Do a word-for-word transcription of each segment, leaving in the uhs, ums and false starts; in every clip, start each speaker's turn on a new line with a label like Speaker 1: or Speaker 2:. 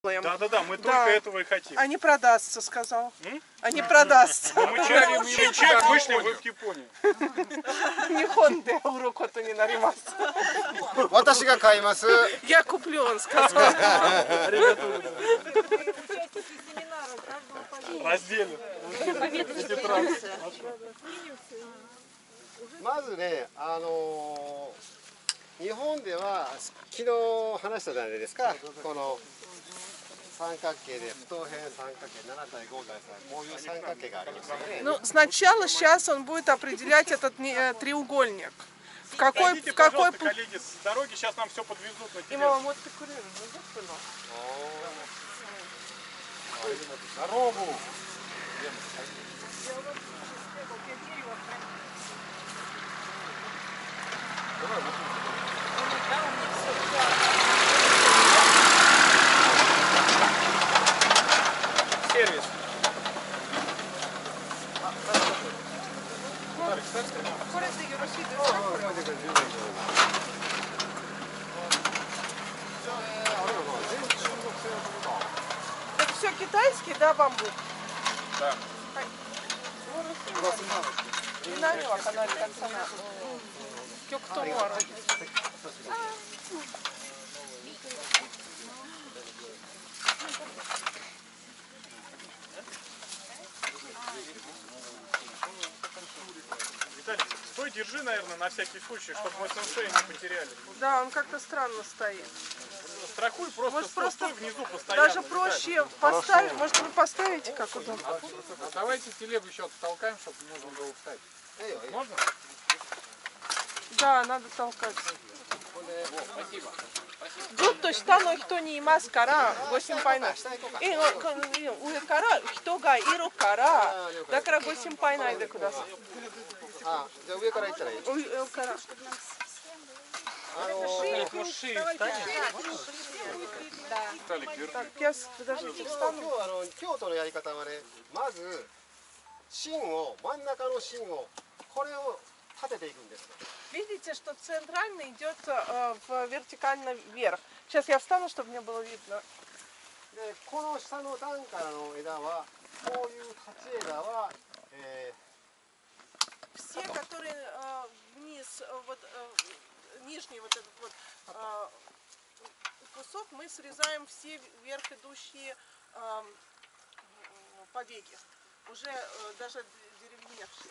Speaker 1: Да-да-да, мы
Speaker 2: Да.
Speaker 1: только этого и хотим.
Speaker 2: А не продастся, сказал.
Speaker 1: М?
Speaker 2: А не продастся.
Speaker 1: Но мы чек, чек вышли вы в Японию.
Speaker 2: Не Хонды в руку-то не наримас.
Speaker 3: 私が買います。
Speaker 2: Я куплю, он сказал.
Speaker 1: Разделим.
Speaker 3: まずね、あのー、日本では昨日話したじゃないですか。この三角形で不等辺三角形なな対ご対さん、こういう三角形がありますよね。
Speaker 2: Ну, сначала сейчас он будет определять этот не- э, треугольник. В какой,
Speaker 1: Пройдите,
Speaker 2: в какой
Speaker 1: пожалуйста, коллеги, с дороги, сейчас нам все подвезут на
Speaker 2: И
Speaker 1: тележке.
Speaker 2: мама, вот ты курил, ну, да, что ли?
Speaker 3: Дорогу.
Speaker 1: Сервис.
Speaker 2: これでよろしいですか？これは。Это все китайский, да, бамбук?
Speaker 1: Да.
Speaker 2: Инами ва канари таксана. Кёктому ару.
Speaker 1: Виталий, стой, держи, наверное, на всякий случай, чтобы мы сенсея не потеряли.
Speaker 2: Да, он как-то странно стоит.
Speaker 1: Страхуй просто,
Speaker 2: Может,
Speaker 1: стой,
Speaker 2: просто
Speaker 1: стой внизу постоянно.
Speaker 2: Даже проще поставить. Может, вы поставите, как удобно?
Speaker 4: А давайте телегу еще оттолкаем, чтобы можно было встать.
Speaker 1: Можно?
Speaker 2: Да, надо толкать.
Speaker 4: Спасибо.
Speaker 2: ずっと下の人にいますからご心配ない。え、上から人がいるからだからご心配ないでください。
Speaker 3: あ、じゃあ上から行ったらいい。
Speaker 2: 上から。Так, я подождите,
Speaker 3: 今日
Speaker 2: встану.
Speaker 3: あの京都のやり方はね、まず芯を真ん中の芯をこれを立てていくんです。
Speaker 2: Видите, что центрально идет э, в вертикально вверх. Сейчас я встану, чтобы мне было видно.
Speaker 3: で、この下の段からの枝はこういう立ち枝は、え
Speaker 2: Все, которые э, вниз, э, вот э, нижний вот этот вот э, кусок, мы срезаем все вверх идущие э, побеги, уже э, даже деревеневшие.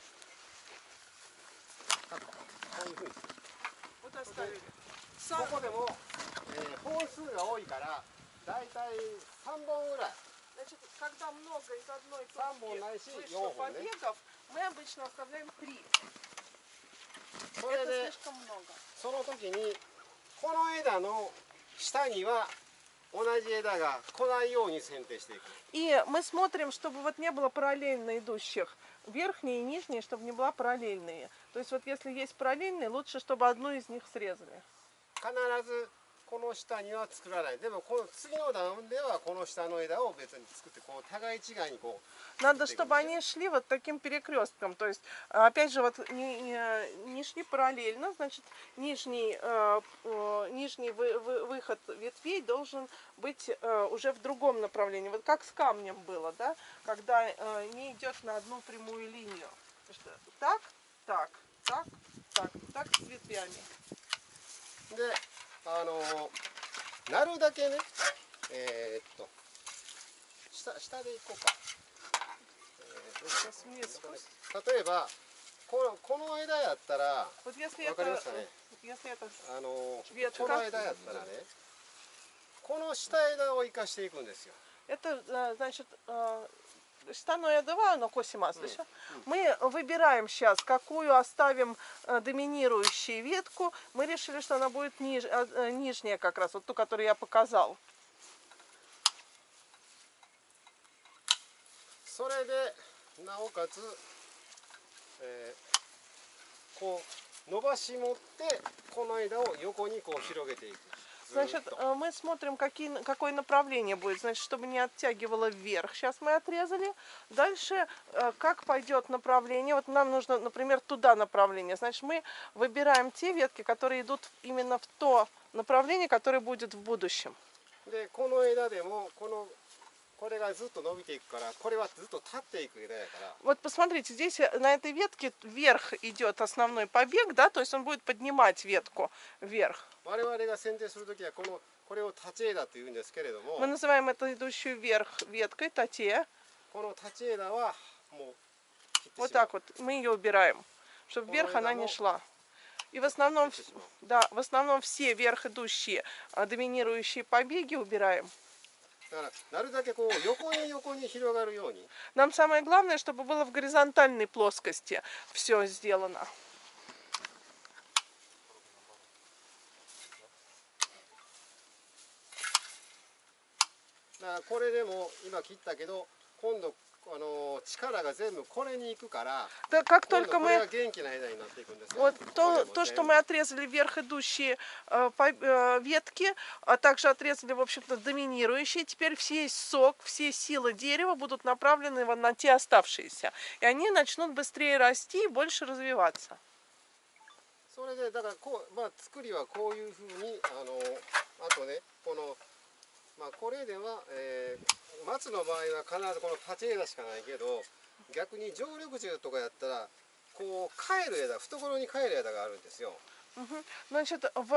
Speaker 3: ー、こういうふうに。
Speaker 2: Вот оставили.
Speaker 3: ここでも、えー、本数が多いからだいたいさんぼんぐらい。
Speaker 2: Значит, когда много из одной
Speaker 3: Сам
Speaker 2: точки
Speaker 3: он найти,
Speaker 2: вышло
Speaker 3: ёбаный.
Speaker 2: побегов, мы обычно оставляем три.
Speaker 3: それ
Speaker 2: Это
Speaker 3: で
Speaker 2: слишком много.
Speaker 3: その時にこの枝の下には同じ枝が来ないように剪定していく。
Speaker 2: И мы смотрим, чтобы вот не было параллельно идущих. Верхние и нижние, чтобы не была параллельные. То есть вот если есть параллельные, лучше, чтобы одну из них срезали.
Speaker 3: 必ずこの下には作らない。でもこの次の段ではこの下の枝を別に作ってこう互い違いにこう。
Speaker 2: Надо, чтобы они шли вот таким перекрестком. То есть, опять же, вот не, не, не шли параллельно, значит, нижний, э, э, нижний вы, вы, выход ветвей должен быть э, уже в другом направлении. Вот как с камнем было, да, когда э, не идет на одну прямую линию. Так, так, так, так, так с ветвями.
Speaker 3: で、あのなるだけね、えー、っと下下でいこうか。えー、
Speaker 2: Сейчас вниз спустим.
Speaker 3: 例えばこのこの枝やったら
Speaker 2: Вот если
Speaker 3: わかり
Speaker 2: это,
Speaker 3: ますかね。
Speaker 2: если это
Speaker 3: あの
Speaker 2: ветка,
Speaker 3: この枝やったらね、この下枝を生かしていくんですよ。
Speaker 2: это, э, значит, э, штаное два, но косимас. Мы выбираем сейчас, какую оставим э, доминирующую ветку. Мы решили, что она будет ниж, э, нижняя как раз, вот ту, которую я показал.
Speaker 3: それでなおかつ、えー、こう伸ばし持ってこの枝を横にこう広げていく。
Speaker 2: Значит, э, мы смотрим, какие, какое направление будет, значит, чтобы не оттягивало вверх. Сейчас мы отрезали. Дальше, э, как пойдет направление. Вот нам нужно, например, туда направление. Значит, мы выбираем те ветки, которые идут именно в то направление, которое будет в будущем.
Speaker 3: でこの枝でもこのこれがずっと伸びていくからこれはずっと立っていく枝やから。
Speaker 2: Вот посмотрите, здесь на этой ветке вверх идет основной побег, да, то есть он будет поднимать ветку вверх.
Speaker 3: 我々が剪定するときはこのこれを立ち枝というんですけれども、
Speaker 2: Мы называем это идущую вверх веткой, татея.
Speaker 3: この立ち枝はもう切って
Speaker 2: Вот
Speaker 3: しまう。
Speaker 2: так вот мы ее убираем, чтобы вверх она не шла. И в основном, да, в основном все вверх идущие а, доминирующие побеги убираем.
Speaker 3: だからなるだけこう横に横に広がるように。
Speaker 2: Нам самое главное, чтобы было в горизонтальной плоскости все сделано.
Speaker 3: だからこれでも今切ったけど今度あの力が全部これに行くから、
Speaker 2: Да, как
Speaker 3: 今度
Speaker 2: только
Speaker 3: これが
Speaker 2: мы
Speaker 3: 元気な枝になっていくんですよ。
Speaker 2: вот
Speaker 3: こ
Speaker 2: то,
Speaker 3: れも
Speaker 2: то, что
Speaker 3: 全部
Speaker 2: мы отрезали вверх идущие э, по- э, ветки, а также отрезали, в общем-то, доминирующие. Теперь весь сок, все силы дерева будут направлены вот на те оставшиеся. И они начнут быстрее расти и больше развиваться.
Speaker 3: それでだからこう、まあ、作りはこういうふうにあのあとねこの、まあ、これでは、えー、松の場合は必ずこの立ち枝しかないけど逆に常緑樹とかやったらこう帰る枝懐に帰る枝があるんですよ。
Speaker 2: Мгм. Значит, в,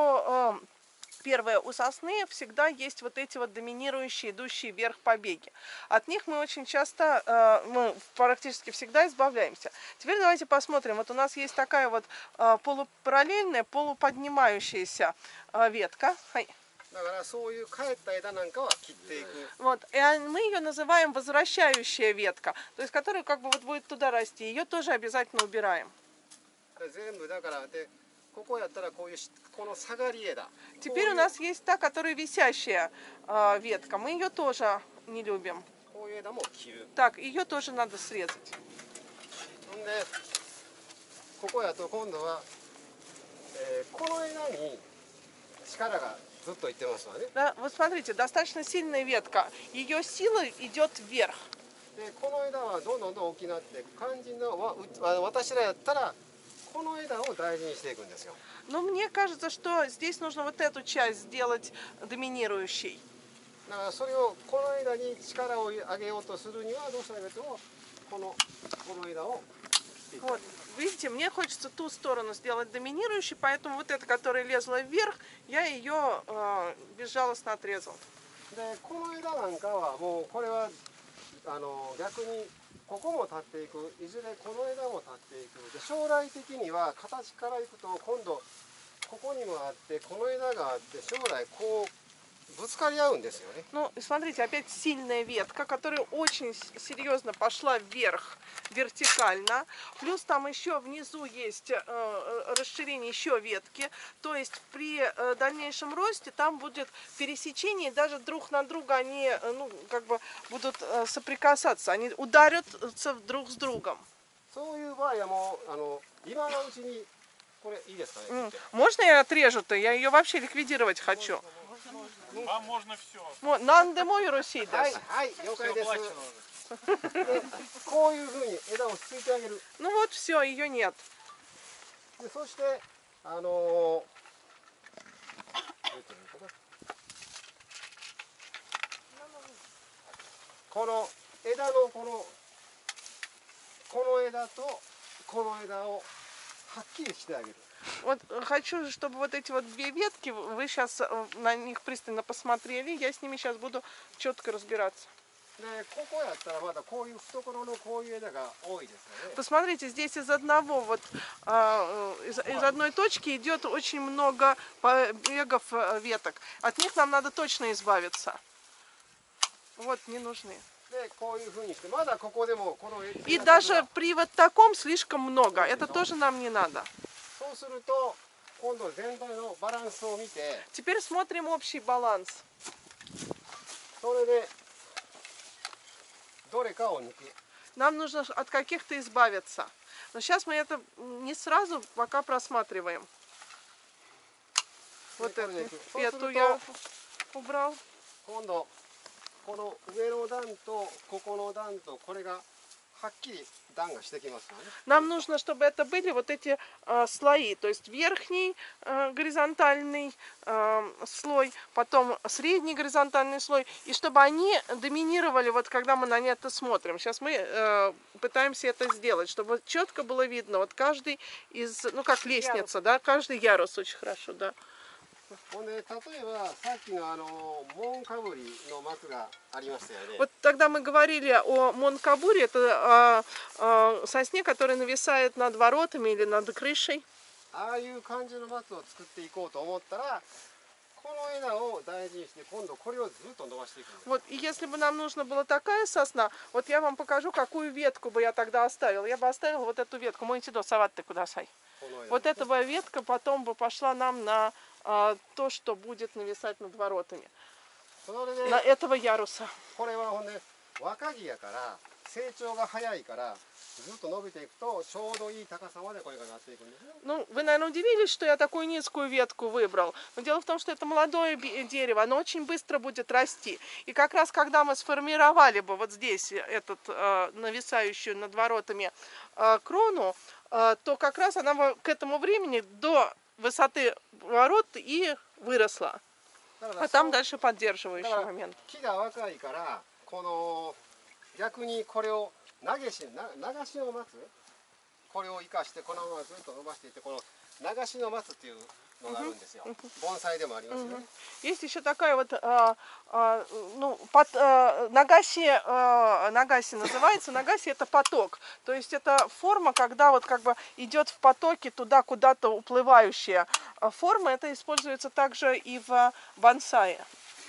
Speaker 2: у, э, первое, у сосны всегда есть вот эти вот доминирующие, идущие вверх побеги. От них мы очень часто, э, мы практически всегда избавляемся. Теперь давайте посмотрим. Вот у нас есть такая вот э, полупараллельная, полуподнимающаяся э, ветка. Хай.
Speaker 3: だからそういう帰った枝なんかは切っていく。
Speaker 2: Вот, и а- мы ее называем возвращающая ветка, то есть которая как бы вот будет туда расти. Ее тоже обязательно убираем.
Speaker 3: 全部だからでここやったらこういうしこの下がり枝。
Speaker 2: Теперь у нас есть та, которая висящая э, ветка. Мы ее тоже не любим.
Speaker 3: こういう枝も切る。
Speaker 2: Так, ее тоже надо срезать.
Speaker 3: ほんでここやと今度は、えー、この枝に力がずっといってますわね。
Speaker 2: Да, вот смотрите, достаточно сильная ветка. Ее сила идет вверх.
Speaker 3: でこの枝はどんどんどん大きくなって肝心のわうあ私らやったらこの枝を大事にしていくんですよ。
Speaker 2: Но мне кажется, что здесь нужно вот эту часть сделать доминирующей.
Speaker 3: だからそれをこの枝に力を上げようとするにはどうしたらいいかというとこのこの枝を
Speaker 2: Вот, видите, мне хочется ту сторону сделать доминирующей, поэтому вот эта, которая лезла вверх, я ее э, безжалостно отрезал.
Speaker 3: でこの枝なんかはもうこれはあの逆にここも立っていくいずれこの枝も立っていくで将来的には形からいくと今度ここにもあってこの枝があって将来こうぶつかり合うんですよね。
Speaker 2: Ну, и смотрите, опять сильная ветка, которая очень с- серьезно пошла вверх, вертикально. Плюс там еще внизу есть э, э, расширение еще ветки. То есть при э, дальнейшем росте там будет пересечение, и даже друг на друга они э, ну, как бы будут э, соприкасаться. Они ударятся друг с другом.
Speaker 3: そういう場合はもうあの今のうちにこれいいですかね。
Speaker 2: М, Можно я отрежу-то? Я ее вообще ликвидировать хочу.
Speaker 1: Вам можно все.
Speaker 2: Нандемо и Руси
Speaker 3: はいはい了解です。
Speaker 1: Оплачено уже.
Speaker 3: でこういうふうに枝をついてあげる。
Speaker 2: Ну вот все, ее нет.
Speaker 3: でそしてあのーどう言ったらいいのかなこの枝のこのこの枝とこの枝をはっきりしてあげる。
Speaker 2: Вот хочу, чтобы вот эти вот две ветки, вы сейчас на них пристально посмотрели, я с ними сейчас буду четко разбираться.
Speaker 3: でここやったらまだこういう懐のこういう枝が多いですよね。
Speaker 2: Посмотрите, здесь из одного вот а, из, из одной точки идет очень много побегов э, веток. От них нам надо точно избавиться. Вот, не нужны.
Speaker 3: でこういうふうにしてまだここでもこの
Speaker 2: И даже при вот таком слишком много. Это тоже нам не надо.
Speaker 3: そうすると今度全体のバランスを見て
Speaker 2: Теперь смотрим общий баланс.
Speaker 3: それでどれかを抜く。
Speaker 2: Нам нужно от каких-то избавиться. Но сейчас мы это не сразу пока просматриваем. Вот
Speaker 3: Ну,
Speaker 2: эту,
Speaker 3: конечно.
Speaker 2: эту я убрал.
Speaker 3: 今度この上の段とここの段とこれがはっきり段がしてきますよね。
Speaker 2: Нам нужно, чтобы это были вот эти э, слои, то есть верхний э, горизонтальный э, слой, потом средний горизонтальный слой, и чтобы они доминировали, вот когда мы на это смотрим. Сейчас мы э, пытаемся это сделать, чтобы четко было видно, вот каждый из, ну как лестница, да, каждый ярус очень хорошо, да.
Speaker 3: ほんで例えばさっきのあの門かぶりの松がありましたよね。
Speaker 2: Вот тогда мы говорили о монкабуре, это э, э, сосне, которая нависает над воротами или над крышей.
Speaker 3: ああいう感じの松を作っていこうと思ったら、この枝を大事にして今度これをずっと伸ばしていくんです。
Speaker 2: Вот, и если бы нам нужна была такая сосна, вот я вам покажу, какую ветку бы я тогда оставила. Я бы оставила вот эту ветку. Мойте до саватты куда сай.
Speaker 3: この枝
Speaker 2: Вот эта бы ветка потом бы пошла нам на а, то, что будет нависать над воротами.
Speaker 3: それで
Speaker 2: На этого яруса.
Speaker 3: これはほんで若木やから成長が早いからずっと伸びていくとちょうどいい高さまでこれがなっていくんですね。
Speaker 2: Ну, вы, наверное, удивились, что я такую низкую ветку выбрал. Но дело в том, что это молодое би- дерево, оно очень быстро будет расти. И как раз когда мы сформировали бы вот здесь этот э, нависающую над воротами э, крону, э, то как раз она бы к этому времени до высоты ворот и выросла.
Speaker 3: だから
Speaker 2: А
Speaker 3: そ
Speaker 2: там
Speaker 3: う
Speaker 2: дальше поддерживающий
Speaker 3: だから
Speaker 2: момент.
Speaker 3: 木が若いからこの逆にこれを投げしな流しの松これを生かしてこのままずっと伸ばしていってこの流しの松っていうのがあるんですよ。盆栽でもありますよね。
Speaker 2: Есть еще такая вот, а, а, ну, под, а, нагаси, а, нагаси называется, нагаси это поток. То есть это форма, когда вот как бы идет в потоке туда куда-то уплывающая форма. Это используется также и в бонсае.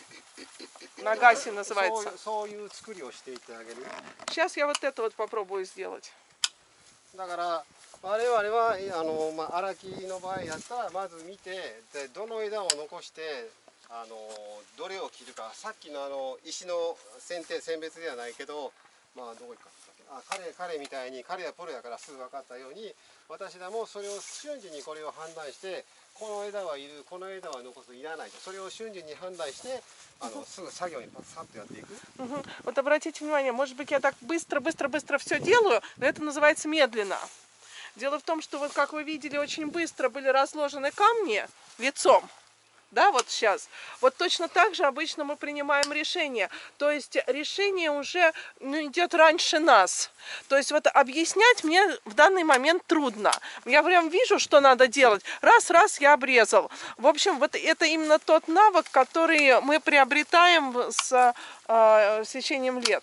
Speaker 2: Нагаси
Speaker 3: そう
Speaker 2: называется.
Speaker 3: そういう作りをしていってあげる。
Speaker 2: Сейчас я вот это вот попробую сделать.
Speaker 3: だから我々はあの、まあ、荒木の場合やったらまず見てでどの枝を残してあのどれを切るかさっきのあの石の選定選別ではないけどまあどこ行くかあ彼彼みたいに彼はプロやからすぐ分かったように私らもそれを瞬時にこれを判断してこの枝はいるこの枝は残すいらないとそれを瞬時に判断してあのすぐ作業にパッサッとやっていく。
Speaker 2: Мгм. Вот обратите внимание, может быть, я так быстро-быстро-быстро все делаю, но это называется медленно. Дело в том, что вот как вы видели, очень быстро были разложены камни лицом. Да, вот сейчас. Вот точно так же обычно мы принимаем решение. То есть решение уже ну, идет раньше нас. То есть вот объяснять мне в данный момент трудно. Я прям вижу, что надо делать. Раз-раз я обрезал. В общем, вот это именно тот навык, который мы приобретаем с, э, с течением лет.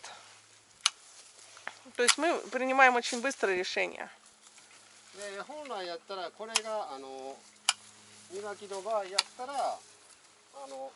Speaker 2: То есть мы принимаем очень быстро решения.
Speaker 3: で本来やったらこれがあの磨きの場合やったらあの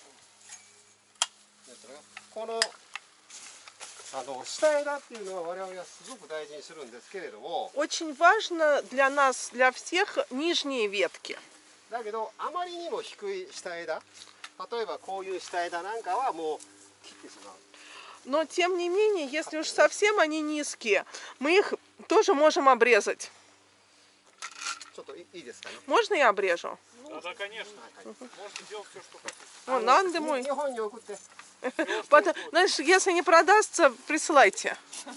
Speaker 3: なんていうのこのあの下枝っていうのは我々はすごく大事にするんですけれども
Speaker 2: Очень важно для нас, для всех, нижние ветки.
Speaker 3: だけどあまりにも低い下枝例えばこういう下枝なんかはもう切ってしまう。
Speaker 2: Но тем не менее, если уж совсем они низкие, мы их тоже можем обрезать.
Speaker 3: ちょっといいいですかね。
Speaker 2: Можно я обрежу?
Speaker 1: Да, да, конечно. Можете делать все, что хотите.
Speaker 2: О, надо мой.
Speaker 3: 日本に送って
Speaker 2: Потом, знаешь, если не продастся, присылайте.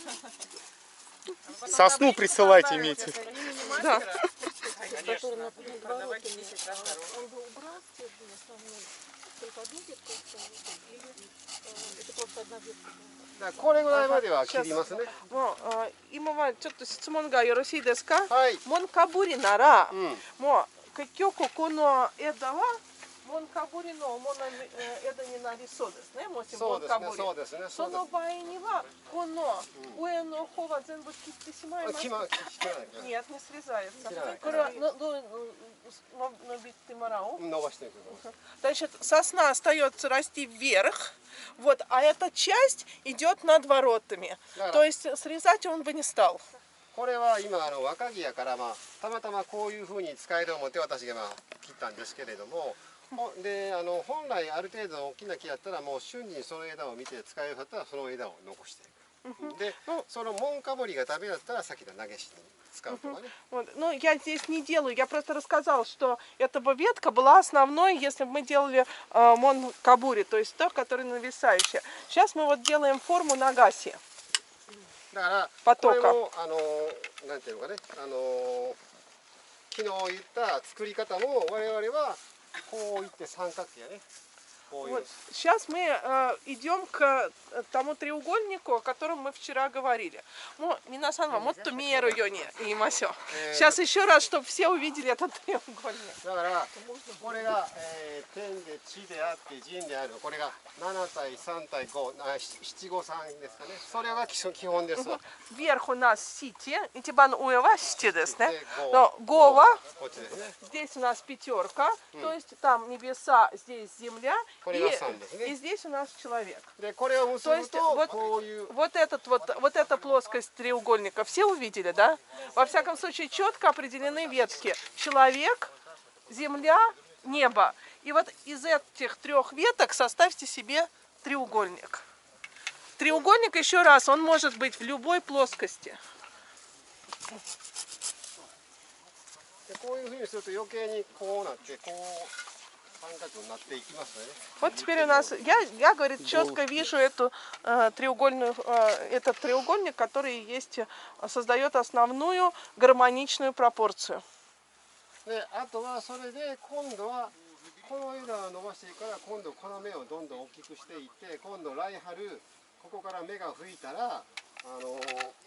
Speaker 1: Сосну присылайте, имейте.
Speaker 2: Да.
Speaker 1: Конечно.
Speaker 2: Он бы убрал основную, только одну ветку оставил, или это просто одна ветка?
Speaker 3: だからこれぐらいまでは切りますね。
Speaker 2: もうあ今はちょっと質問がよろしいですか？
Speaker 3: はい。
Speaker 2: モンカブリなら、
Speaker 3: うん。
Speaker 2: もう結局この枝はモンカブリのもの枝になりそうですね。もし
Speaker 3: そうですね
Speaker 2: モンカブリ。
Speaker 3: そうですねそうです
Speaker 2: その場合にはこの上の方は全部切ってしまいます。
Speaker 3: 切ま切らないから
Speaker 2: Нет, не срезается.
Speaker 3: Срезается.
Speaker 2: これはののの伸びてもらおう。
Speaker 3: 伸ばしていく。
Speaker 2: Значит, сосна остается расти вверх, вот, а эта часть идет над воротами.
Speaker 3: Да.
Speaker 2: То есть срезать он бы не стал.
Speaker 3: これは今あの若木やからまあたまたまこういうふうに使えると思って私がまあ切ったんですけれども、ほであの本来ある程度の大きな木やったらもう瞬時にその枝を見て使えるかったらその枝を残していく。で、その門かぶりがダメだったらさっきの投げしに使うとかね。
Speaker 2: Вот. Но я здесь не делаю, я просто рассказал, что эта бы ветка была основной, если бы мы делали э, мон кабури, то есть то, которое нависающее. Сейчас мы вот делаем форму нагаси.
Speaker 3: だからこ
Speaker 2: потока.
Speaker 3: れもあのなんていうのかね、あの昨日言った作り方も我々はこういって三角形やね。こういう
Speaker 2: Вот. Сейчас мы э, идем к тому треугольнику, о котором мы вчера говорили. Ну, Минасан ва мотто миеру ё не имасё. Сейчас еще раз, чтобы все увидели этот треугольник.
Speaker 3: だからこれが、えー、点で地であって人である、これがなな対さん対ご、あななごさんですかね。それが基礎基本ですわ。
Speaker 2: Вверх у нас сити, итибан уева сити дес, да? Но гова,
Speaker 3: こっちですね。
Speaker 2: здесь у нас пятерка, то есть там небеса, здесь земля,
Speaker 3: これ
Speaker 2: и,
Speaker 3: がさんですね。
Speaker 2: и здесь у нас человек.
Speaker 3: でこれを結
Speaker 2: То
Speaker 3: ぶ
Speaker 2: есть
Speaker 3: と
Speaker 2: вот,
Speaker 3: こういう
Speaker 2: вот, этот, вот, вот эта плоскость треугольника, все увидели, да? Во всяком случае, четко определены ветки. Человек, земля, небо. И вот из этих трех веток составьте себе треугольник. Треугольник, еще раз, он может быть в любой плоскости.
Speaker 3: でこういうふうにすると余計にこうなってこう三角になっていきますよね。
Speaker 2: Вот теперь у нас, я, я говорит, четко вижу эту э, треугольную, э, этот треугольник, который есть, э, создает основную гармоничную пропорцию.
Speaker 3: であとはそれで今度はこの枝を伸ばしていくから今度この芽をどんどん大きくしていって今度来春ここから芽が吹いたらあの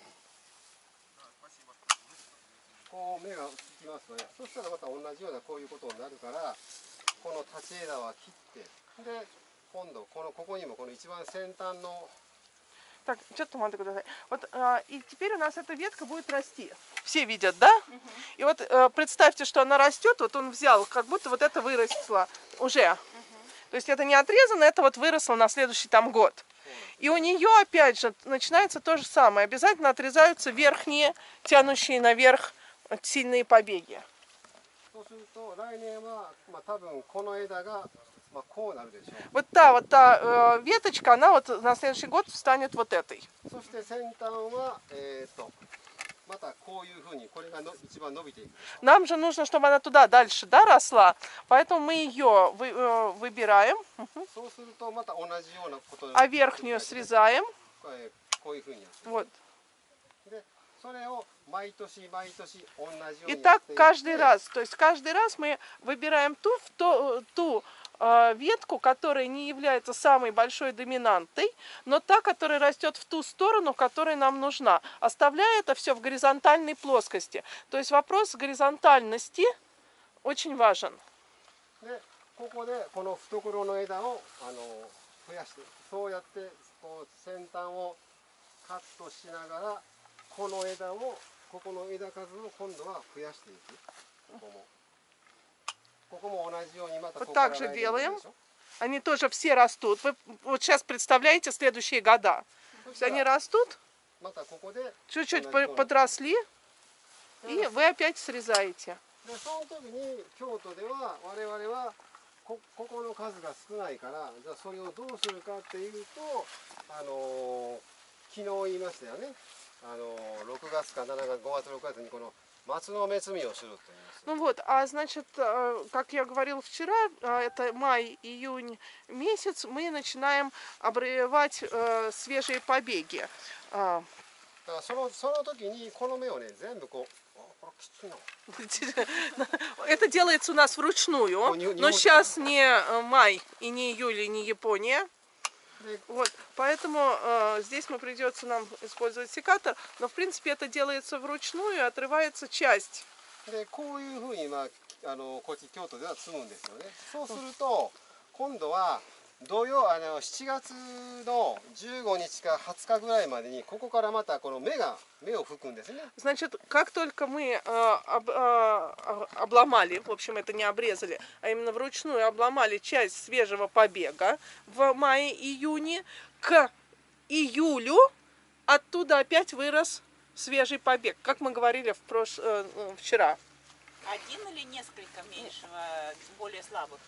Speaker 3: こう芽が吹きますので、そしたらまた同じようなこういうことになるからこの立ち枝は切ってで今度このここにもこの一番先端の
Speaker 2: Так, что-то надо куда-то. Вот, а, и теперь у нас эта ветка будет расти. Все видят, да? Угу. И вот а, представьте, что она растет, вот он взял, как будто вот это выросло уже. Угу. То есть это не отрезано, это вот выросло на следующий там год. И у нее, опять же, начинается то же самое. Обязательно отрезаются верхние, тянущие наверх сильные побеги.
Speaker 3: そうすると来年はまあ多分この枝がまあこうなるでしょう。
Speaker 2: Вот та вот та э, веточка, она вот на следующий год станет вот этой.
Speaker 3: そして先端はえっとまたこういうふうにこれがの一番伸びていく。
Speaker 2: Нам же нужно, чтобы она туда дальше, да, росла. Поэтому мы ее вы, э, выбираем,
Speaker 3: そうするとまた同じようなこと。
Speaker 2: а верхнюю срезаем.
Speaker 3: えーこういうふうにやって。
Speaker 2: Вот.
Speaker 3: でそれを毎年毎年同じように
Speaker 2: И
Speaker 3: や
Speaker 2: так
Speaker 3: っていって
Speaker 2: каждый раз. То есть каждый раз мы выбираем ту, в то, ту э, ветку, которая не является самой большой доминантой, но та, которая растет в ту сторону, которая нам нужна, оставляя это все в горизонтальной плоскости. То есть вопрос горизонтальности очень важен.
Speaker 3: でここでこの懐の枝をあの増やしてそうやってこう先端をカットしながらこの枝をここの枝数を今度は増やしていく。ここもここも同じようにまたここから
Speaker 2: Вот так же
Speaker 3: 来年
Speaker 2: делаем.
Speaker 3: でしょ。
Speaker 2: Они тоже все растут. Вы вот сейчас представляете следующие года. То есть они растут,
Speaker 3: またここで
Speaker 2: чуть-чуть
Speaker 3: 同じ
Speaker 2: по-
Speaker 3: ように
Speaker 2: подросли, и вы опять срезаете.
Speaker 3: でその時に京都では我々はこここの数が少ないからじゃあそれをどうするかっていうとあの昨日言いましたよね。あのろくがつかしちがつごがつろくがつにこの松の目摘みをすると言います。
Speaker 2: Ну вот, а значит, э, как я говорил вчера, э, это май, июнь месяц, мы начинаем обрывать э, свежие побеги. А,
Speaker 3: だからそのその時にこの芽をね全部こうあこれきついな。
Speaker 2: Это делается у нас вручную,
Speaker 3: О, не- не
Speaker 2: но
Speaker 3: может-
Speaker 2: сейчас не э, май, и не июль, и не Япония. Вот, поэтому э, здесь мы придется нам использовать секатор, но в принципе это делается вручную, отрывается часть.
Speaker 3: でこういうふうにまああのこっち京都では摘むんですよね。そうすると今度は土曜あのしちがつのじゅうごにちかはつかぐらいまでにここからまたこの芽が芽を吹くんですね。
Speaker 2: Значит, как только мы э, об- э, обломали, в общем, это не обрезали, а именно вручную обломали часть свежего побега в мае-июне, к июлю оттуда опять вырос свежий побег, как мы говорили в прош... э, вчера.
Speaker 5: Один или несколько меньшего, более слабых?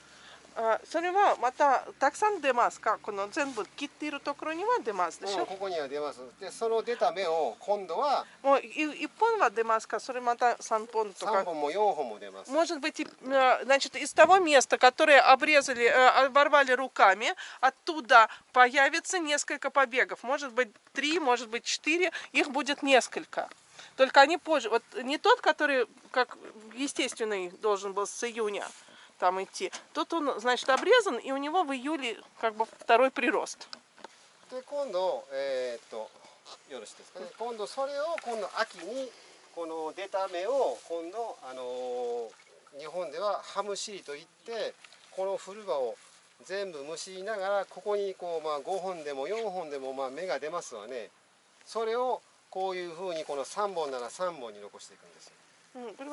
Speaker 2: あ、それはまたたくさん出ますか？この全部切っているところには出ますでしょ？
Speaker 3: うん、ここには出ます。でその出た芽を今度は
Speaker 2: もうい一本は出ますか？それまた三本と
Speaker 3: さん
Speaker 2: か。
Speaker 3: ぼんもよんほんも出ます。
Speaker 2: Может быть, и, э, значит, из того места, которое обрезали, э, оборвали руками, оттуда появится несколько побегов. Может быть, три, может быть, четыре. Их будет несколько. Только они позже. Вот не тот, который, как естественный, должен был с июня там идти. Тут он, значит, обрезан, и у него в июле как бы второй прирост.
Speaker 3: で今度えーっとよろしいですかね。今度それを今度秋にこの出た芽を今度あのー日本ではハムシリといってこの古葉を全部むしりながらここにこうまあごほんでもよんほんでもまあ芽が出ますわね。それをこういうふうにこのさんぼんならさんぼんに残していくんですよ。
Speaker 2: 음, 그리고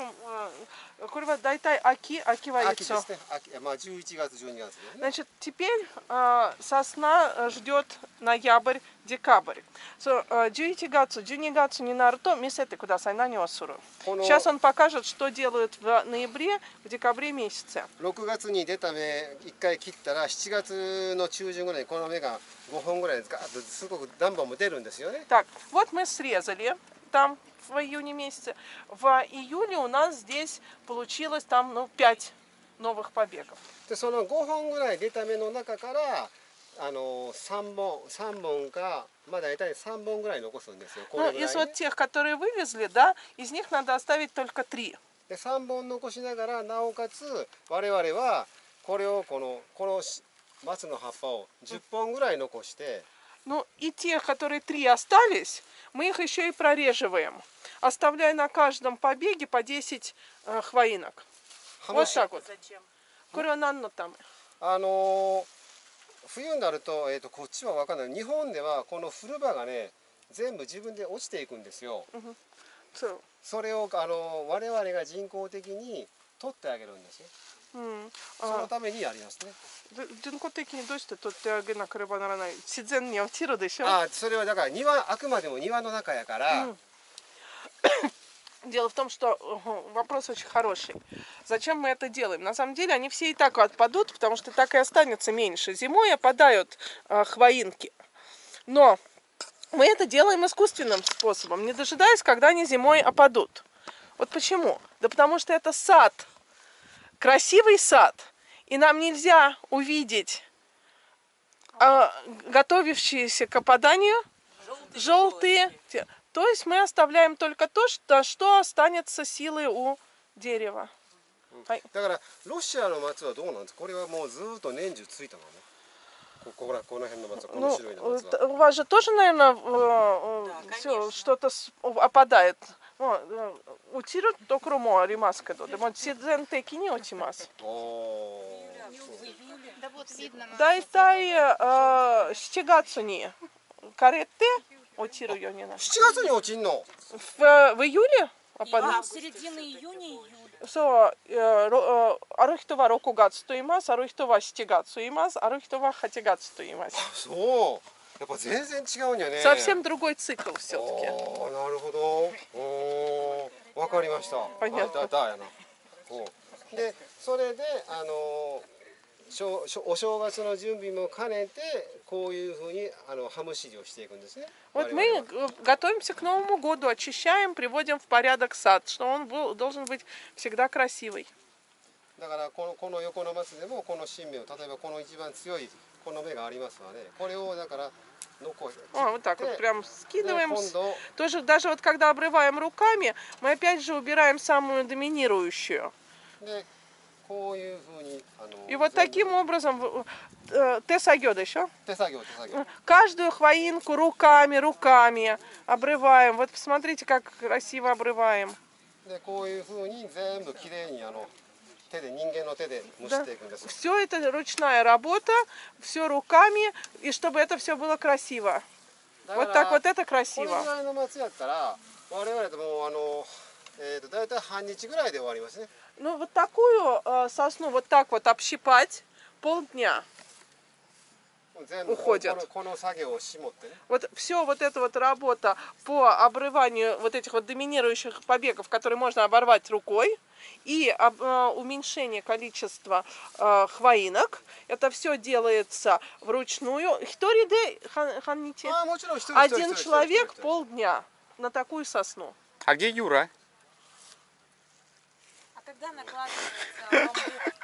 Speaker 2: 어, 그리고 다이тай аки, аки
Speaker 3: 秋
Speaker 2: вайцо.
Speaker 3: ですね。秋まあじゅういちがつじゅうにがつですね。
Speaker 2: Значит, теперь э, сосна ждет ноябрь, декабрь. So, э, десять гацу, десять гацу не нарто, мисеты куда сайнани осуру. Сейчас он покажет, что делают в ноябре, в декабре месяце.
Speaker 3: ろくがつに出た芽いっかい切ったらしちがつの中旬ぐらいにこの芽がごほんぐらいガーッとすごく何本も出るんですよね。
Speaker 2: Так, вот мы срезали там в июне месяце. В июле у нас здесь получилось там, ну, пять новых побегов.
Speaker 3: でそのごほんぐらい出た芽の中からあのさんぼんさんぼんかまあ大体さんぼんぐらい残すんですよ。こ
Speaker 2: Ну,
Speaker 3: れぐらい
Speaker 2: из
Speaker 3: ね
Speaker 2: вот тех, которые вывезли, да, из них надо оставить только три.
Speaker 3: でさんぼん残しながらなおかつ我々はこれをこのこの松の葉っぱをじゅっぽんぐらい残して
Speaker 2: Ну, и тех, которые три остались, мы их еще и прореживаем, оставляя на каждом побеге по десять э, хвоинок.
Speaker 3: ハ
Speaker 2: Вот
Speaker 3: ムシ
Speaker 2: так вот. Курионанно там.
Speaker 3: あの冬になると、えー、とこっちは分かんない。日本ではこの古葉がね全部自分で落ちていくんですよ。
Speaker 2: そう。
Speaker 3: それをあの我々が人工的に取ってあげるんですよ。
Speaker 2: 음,
Speaker 3: その
Speaker 2: а,
Speaker 3: ためにやりますね。
Speaker 2: 人工的にどうして取ってあげなければならない？自然に落ちるでしょ？
Speaker 3: あ、それはだから庭あくまでも庭の中やから、
Speaker 2: Дело в том, что э, вопрос очень хороший. Зачем мы это делаем? На самом деле они все и так отпадут, потому что так и останется меньше. Зимой опадают э, хвоинки. Но мы это делаем искусственным способом, не дожидаясь, когда они зимой опадут. Вот почему? Да потому что это сад, красивый сад. И нам нельзя увидеть э, готовящиеся к опаданию желтые. То есть мы оставляем только то, что, что останется силой у дерева.
Speaker 3: だからロシアの松はどうなんですか。これはもうずーっと年中ついたまま。ここらこの辺の松はこの
Speaker 2: Ну,
Speaker 3: 白いの松は。
Speaker 2: у вас же тоже, наверное, все что-то с- опадает. Утиру токрумо аримаскеду. Де мон сидзен теки не отимас.
Speaker 3: おー
Speaker 5: Да вот видно. на-
Speaker 2: Дай-тай стегацу не. Каретте утиру йонина.
Speaker 3: しちがつに落ちんの。
Speaker 2: В, в июле
Speaker 5: А,
Speaker 2: опадает.
Speaker 5: середина июня, июль.
Speaker 2: そう、ある人はろくがつと言います、ある人はしちがつと言います、ある人ははちがつと言います。
Speaker 3: そう。やっぱ全然違うんやね。
Speaker 2: Совсем другой цикл все-таки.
Speaker 3: おーなるほど。おーわかりました。あだだやな。おでそれであのしょしょお正月の準備も兼ねてこういうふうにあのハムシリをしていくんですね。
Speaker 2: Вот
Speaker 3: 我々
Speaker 2: мы
Speaker 3: は
Speaker 2: э, готовимся к Новому году, очищаем, приводим в порядок сад, что он был, должен быть всегда красивый.
Speaker 3: だからこのこの横の松でもこの新芽を例えばこの一番強いこの芽がありますので、これをだから残して
Speaker 2: О, вот так вот прям
Speaker 3: で
Speaker 2: скидываем.
Speaker 3: 今度
Speaker 2: Тоже даже вот когда обрываем руками, мы опять же убираем самую доминирующую.
Speaker 3: でこういうふうにあの
Speaker 2: И вот
Speaker 3: 全部
Speaker 2: таким образом, э, ты сойдет еще.
Speaker 3: 手作業手作業。
Speaker 2: Каждую хвоинку руками, руками обрываем. Вот посмотрите, как красиво обрываем.
Speaker 3: でこういうふうに全部きれいにあの手で人間の手で蒸していくんです。
Speaker 2: Все это ручная работа, все руками, и чтобы это все было красиво.
Speaker 3: だ
Speaker 2: Вот
Speaker 3: か
Speaker 2: так
Speaker 3: ら
Speaker 2: вот это
Speaker 3: これぐ
Speaker 2: красиво.
Speaker 3: らいの松やったら我々ともうあのえっ、とだいたい半日ぐらいで終わりますね。
Speaker 2: Ну, вот такую э, сосну вот так вот общипать полдня. уходят.
Speaker 3: この作業を絞ってね。
Speaker 2: Вот все вот эта вот работа по обрыванию вот этих вот доминирующих побегов, которые можно оборвать рукой, и об, э, уменьшение количества э, хвоинок, это все делается вручную. Хиториде, хан- ханните?
Speaker 3: ああもちろん一人一人一人
Speaker 2: Один
Speaker 3: 一人
Speaker 2: человек
Speaker 3: 一人
Speaker 2: полдня на такую сосну.
Speaker 4: А где Юра?
Speaker 5: А когда накладывается бамбук?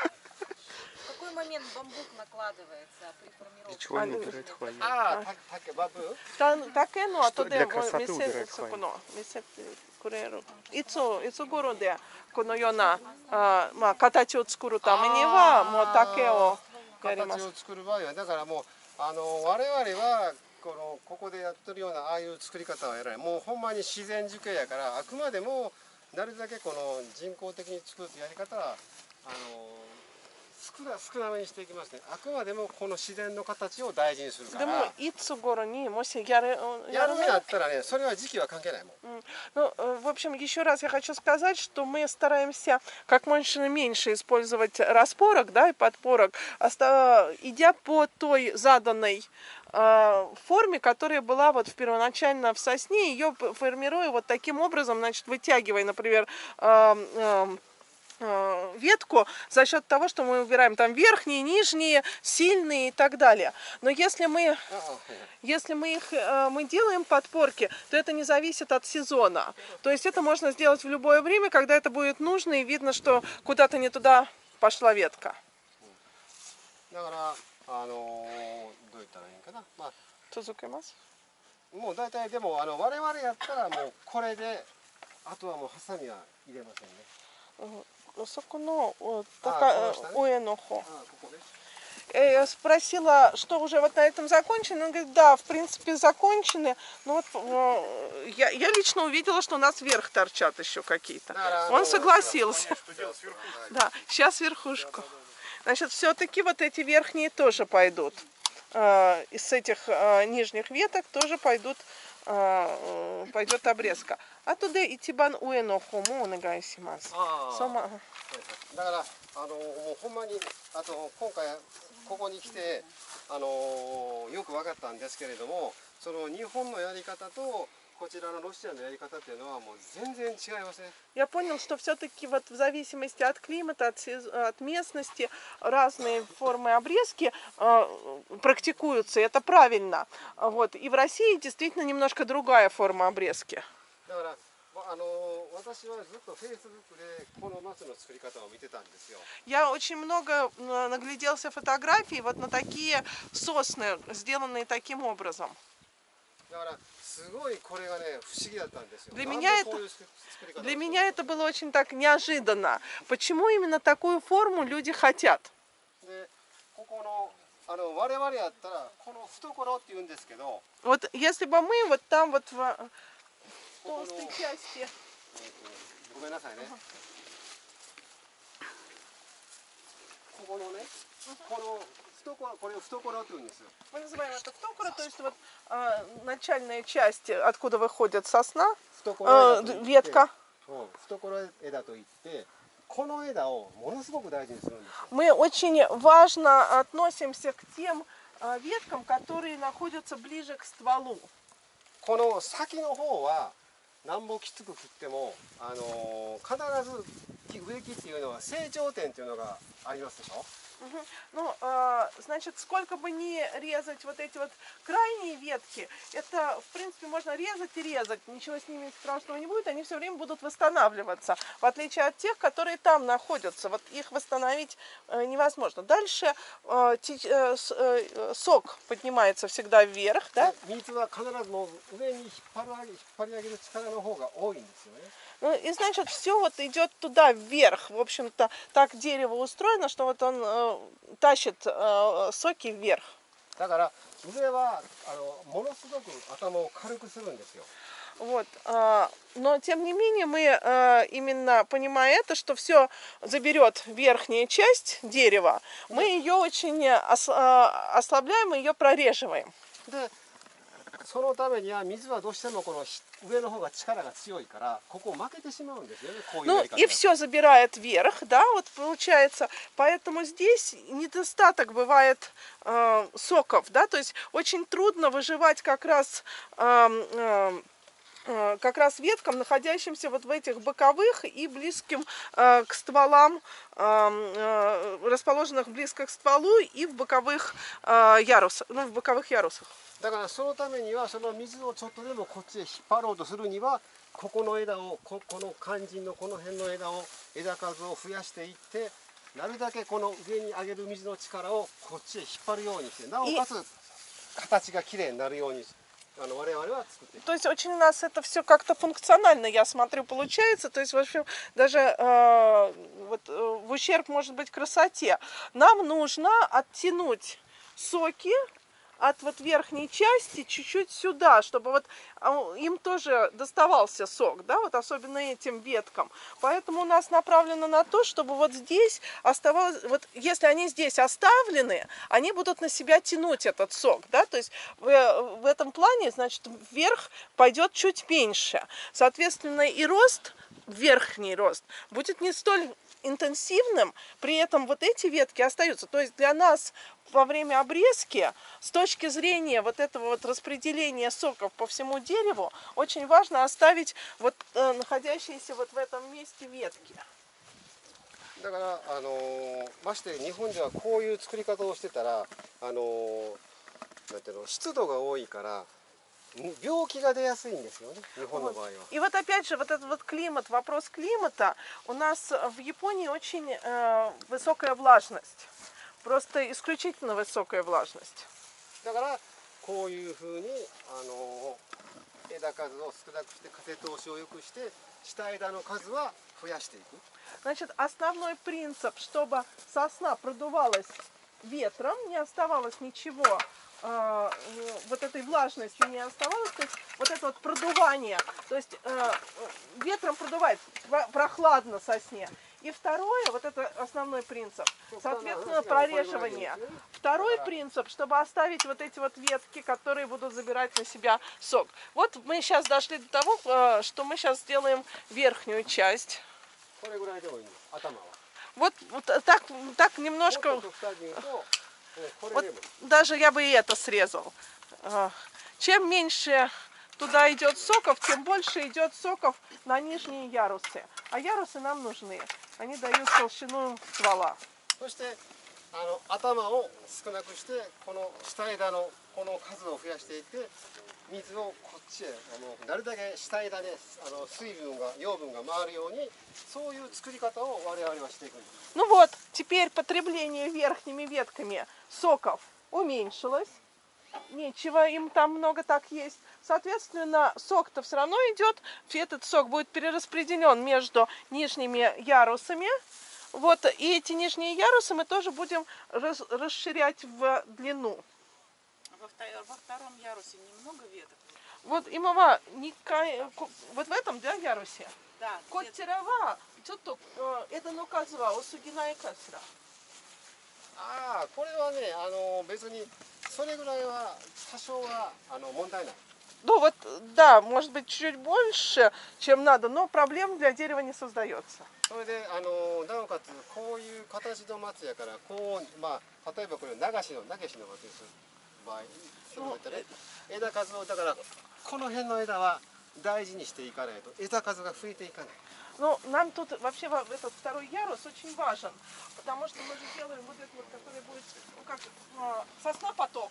Speaker 5: В какой момент бамбук накладывается при формировке?
Speaker 4: Чего они убирают хвою?
Speaker 3: ああ、た竹バブ
Speaker 2: Та- таке ну, а то
Speaker 4: для
Speaker 2: де
Speaker 4: красоты
Speaker 2: мисе-
Speaker 4: убирать
Speaker 2: сукуно, мисе- куреру. Ицу, ицу гору де, коно йона, а, ма, катачи о цукуру таме ни ва, мо таке о やりま
Speaker 3: 形
Speaker 2: す。
Speaker 3: を作る場合はだからもうあの我々はこのここでやってるようなああいう作り方はやらない。もうほんまに自然樹形やからあくまでもなるだけこの人工的に作るやり方はあの少な少なめにしていきますね。あくまでもこの自然の形を大事にするか
Speaker 2: でも
Speaker 3: ら。
Speaker 2: いつ頃にもしやる
Speaker 3: やるんやったらね、それは時期は関係ないもん。
Speaker 2: М, Ну, э, в общем, еще раз я хочу сказать, что мы стараемся как можно меньше использовать распорок, да, и подпорок, оста- идя по той заданной э, форме, которая была вот в первоначально в сосне, ее п- формируя вот таким образом, значит, вытягивая, например, э, э, э, ветку за счет того, что мы убираем там верхние, нижние, сильные и так далее. Но если мы
Speaker 3: ああ
Speaker 2: если мы их э, мы делаем подпорки, то это не зависит от сезона. То есть это можно сделать в любое время, когда это будет нужно и видно, что куда-то не туда пошла ветка.
Speaker 3: だからあのどう言ったらいいんかな。まあ
Speaker 2: Тузукимас?
Speaker 3: もう大体でもあの我々やったらもうこれであとはもうハサミは入れませんね。
Speaker 2: Сокуно, вот
Speaker 3: А,
Speaker 2: такая,
Speaker 3: конечно, да?
Speaker 2: уэнохо.
Speaker 3: ああここね。
Speaker 2: Э, Я спросила, что уже вот на этом закончено. Он говорит, да, в принципе закончены. Но вот э, я, я лично увидела, что у нас вверх торчат еще какие-то. Он согласился.
Speaker 1: Что делать сверху?
Speaker 2: Да, сейчас верхушку. Значит, все-таки вот эти верхние тоже пойдут. Э, Из этих э, нижних веток тоже пойдут, э, э, пойдет обрезка. А туда и тибан уэно хому нагайсимас.
Speaker 3: ああ
Speaker 2: Сома.
Speaker 3: だからあのもうほんまにあと今回ここに来てあのよく分かったんですけれども、その日本のやり方とこちらのロシアのやり方っていうのはもう全然違いますね。
Speaker 2: Я понял, что все-таки вот в зависимости от климата, от, сез- от местности, разные формы обрезки э, практикуются, и это правильно. Вот. И в России действительно немножко другая форма обрезки.
Speaker 3: だからまあの私はずっとフェイスブックでこの松の作り方を見てたんですよ。
Speaker 2: Я очень много э, нагляделся фотографий вот на такие сосны, сделанные таким образом.
Speaker 3: だからすごいこれがね不思議だったんですよ。
Speaker 2: Для
Speaker 3: なん
Speaker 2: меня
Speaker 3: でこういう作り方を
Speaker 2: Для меня это было очень так неожиданно. Почему именно такую форму люди хотят?
Speaker 3: でここのあの我々やったらこの懐って言うんですけど、
Speaker 2: Вот если бы мы вот там вот в э,
Speaker 3: ここの
Speaker 2: толстой части
Speaker 3: ごめんなさいね。ここのね、この懐、これを懐って言うんですよ。
Speaker 2: мы называем это втокора, то есть вот э, начальная часть, откуда выходит сосна,
Speaker 3: 懐
Speaker 2: э,
Speaker 3: 枝と言って
Speaker 2: ветка.
Speaker 3: うん懐枝と言って、この枝をものすごく大事にするんですよ。
Speaker 2: Мы очень важно относимся к тем э, веткам, которые находятся ближе к стволу.
Speaker 3: この先の方はなんぼきつく切っても、あのー必ず植木っていうのは成長点っていうのがありますでしょ。
Speaker 2: Мгм. Ну, э, значит, сколько бы ни резать вот эти вот крайние ветки, это, в принципе, можно резать и резать, ничего с ними страшного не будет, они все время будут восстанавливаться, в отличие от тех, которые там находятся, вот их восстановить э, невозможно. Дальше э, те- э, с- э, сок поднимается всегда вверх, да,
Speaker 3: 蜜は必ずもう上に引っ張り上げ引っ張り上げる力の方が多いんですよね。
Speaker 2: ну, и значит, все вот идет туда вверх, в общем-то, так дерево устроено, что вот он э, тащит э, соки вверх.
Speaker 3: だから上はあのものすごく頭を軽くするんですよ。
Speaker 2: Вот, а, но тем не менее мы а, именно понимая это, что все заберет верхняя часть дерева, мы ее очень ос- а, ослабляем и ее прореживаем.
Speaker 3: でそのためには水はどうしてもこの上の方が力が強いからここを負けてしまうんですよね。こういう
Speaker 2: Ну
Speaker 3: やり方
Speaker 2: и все забирает вверх, да, вот получается. Поэтому здесь недостаток бывает э, соков, да, то есть очень трудно выживать как раз э, э, как раз веткам, находящимся вот в этих боковых и близким э, к стволам, э, э, расположенных близко к стволу и в боковых э, ярусах, ну, в боковых ярусах.
Speaker 3: だからそのためにはその水をちょっとでもこっちへ引っ張ろうとするにはここの枝をここの肝心のこの辺の枝を枝数を増やしていってなるだけこの上に上げる水の力をこっちへ引っ張るようにしてなおかつ形がきれいになるようにあの我々は作っている。
Speaker 2: То есть очень у нас это все как-то функционально, я смотрю, получается. То есть, в общем, даже э, вот, э, в ущерб, может быть, красоте. Нам нужно оттянуть соки от вот верхней части чуть-чуть сюда, чтобы вот им тоже доставался сок, да, вот особенно этим веткам. Поэтому у нас направлено на то, чтобы вот здесь оставалось, вот если они здесь оставлены, они будут на себя тянуть этот сок, да, то есть в, в этом плане, значит, вверх пойдет чуть меньше. Соответственно, и рост, верхний рост, будет не столь интенсивным, при этом вот эти ветки остаются. То есть для нас во время обрезки, с точки зрения вот этого вот распределения соков по всему дереву, очень важно оставить вот э, находящиеся вот в этом месте ветки.
Speaker 3: だからあのまして日本ではこういう作り方をしてたらあのなんていうの湿度が多いから病気が出やすいんですよね、日本の場合は。
Speaker 2: И вот опять же вот этот вот климат, вопрос климата, у нас в Японии очень э, высокая влажность, просто исключительно высокая влажность.
Speaker 3: だからこういうふうにあの枝数を少なくして風通しを良くして下枝の数は増やしていく。
Speaker 2: Значит, основной принцип, чтобы сосна продувалась ветром, не оставалось ничего, э, вот этой влажности не оставалось, то есть вот это вот продувание, то есть э, ветром продувает прохладно сосне. И второе, вот это основной принцип, соответственно, прореживание. Второй принцип, чтобы оставить вот эти вот ветки, которые будут забирать на себя сок. Вот мы сейчас дошли до того, что мы сейчас сделаем верхнюю часть.
Speaker 3: これぐらいでもいいの、頭は。
Speaker 2: Вот, вот так, так немножко,
Speaker 3: もっと極端に言うと、えこれ
Speaker 2: вот
Speaker 3: でも。
Speaker 2: даже я бы и это срезал. А, Чем меньше туда идет соков, тем больше идет соков на нижние ярусы. А ярусы нам нужны. Они дают толщину ствола.
Speaker 3: そしてあの頭を少なくしてこの下枝のこの数を増やしていって水をこっちへあのなるだけ下枝であの水分が養分が回るようにそういう作り方を我々はしていくんです。
Speaker 2: Ну вот, теперь потребление верхними ветками соков уменьшилось. Нечего им там много так есть. Соответственно, сок-то все равно идет. Этот сок будет перераспределен между нижними ярусами. Вот, и эти нижние ярусы мы тоже будем рас расширять в длину.
Speaker 5: Во, втор- во втором ярусе немного веток.
Speaker 2: Вот имова, вот в этом, да, ярусе.
Speaker 5: Да,
Speaker 2: Коттерова, что-то, это ну казва, осугиная касра.
Speaker 3: ああこれはねあの別にそれぐらいは多少はあの問題ない。
Speaker 2: Ну вот, да, может быть чуть больше, чем надо, но проблем для дерева не создается.
Speaker 3: それであのなおかつこういう形の松やからこうまあ例えばこれ流しの流しの松です場合そういったね枝数をだからこの辺の枝は大事にしていかないと枝数が増えていかない。
Speaker 2: Ну, нам тут вообще во- этот второй ярус очень важен, потому что мы же делаем вот это вот, который будет, ну как, э, сосна-поток.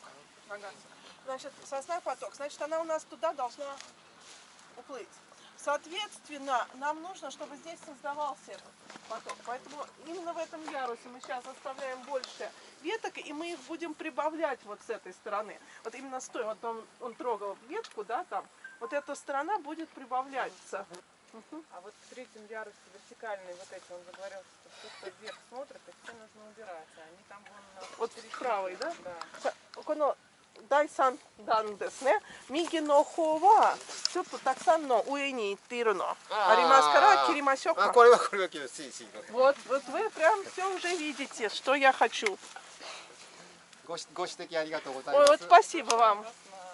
Speaker 2: Значит, сосна-поток, значит, она у нас туда должна уплыть. Соответственно, нам нужно, чтобы здесь создавался этот поток. Поэтому именно в этом ярусе мы сейчас оставляем больше веток, и мы их будем прибавлять вот с этой стороны. Вот именно с той, вот он, он трогал ветку, да, там, вот эта сторона будет прибавляться.
Speaker 5: А вот в третьем ярусе вертикальные вот эти, он заговорил, что все, кто вверх смотрит, их все нужно убирать. А они там вон...
Speaker 2: Вот
Speaker 5: впереди.
Speaker 2: правый, да?
Speaker 5: Да.
Speaker 2: このだいさん段ですね。右の方はちょっとたくさんの上に行っているのありますから切りましょう
Speaker 3: あ
Speaker 2: か。
Speaker 3: これはこれは切るしいしこれ
Speaker 2: Вот, вот вы прям все уже видите, что я хочу.
Speaker 3: ごしご指摘ありがとうござい
Speaker 2: Ой,
Speaker 3: ま
Speaker 2: вот
Speaker 3: す。
Speaker 2: спасибо вам.